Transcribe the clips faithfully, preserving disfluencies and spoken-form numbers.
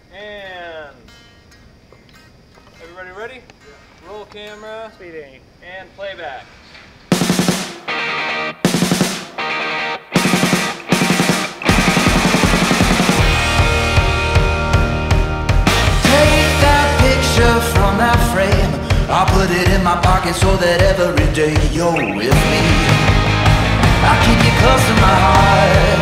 And everybody ready? Yeah. Roll camera. Speeding. And playback. Take that picture from that frame. I'll put it in my pocket so that every day you're with me. I'll keep you close to my heart.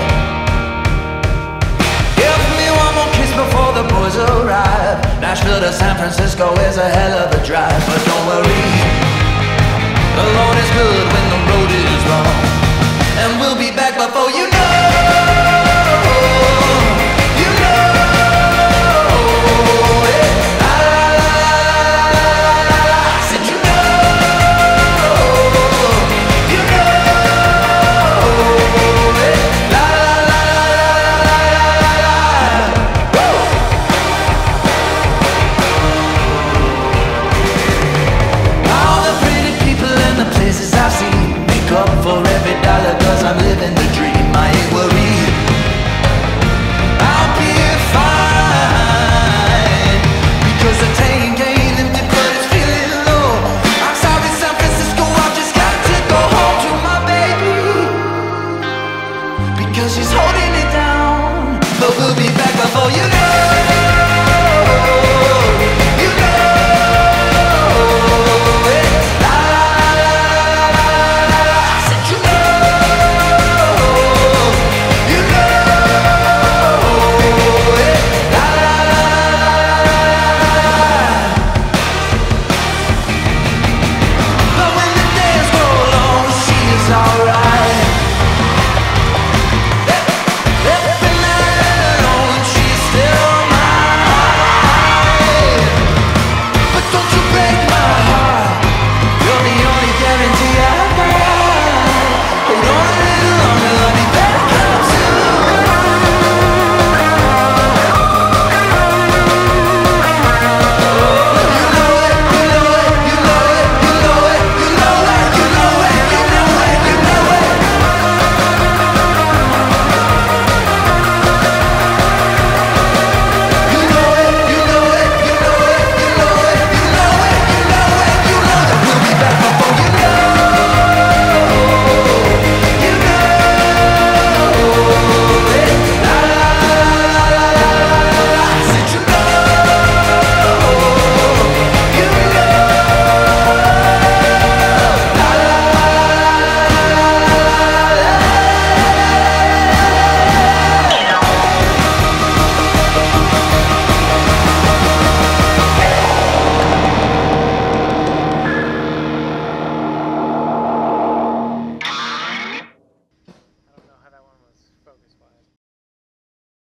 Give me one more kiss before the boys arrive. Nashville to San Francisco is a hell of a drive, but don't worry, the Lord is good when the road is long, and we'll be back before you know. You know, yeah. La, la, la, la, la. I said you know, you know, yeah. La, la, la, la, la, la, la. Woo! All the pretty people and the places I've seen make up for every dollar, cause I'm living the dream. I ain't worried, I'll be fine, because the tank ain't empty but it's feeling low. I'm sorry San Francisco, I've just got to go home to my baby, because she's holding it down. But we'll be back before you know.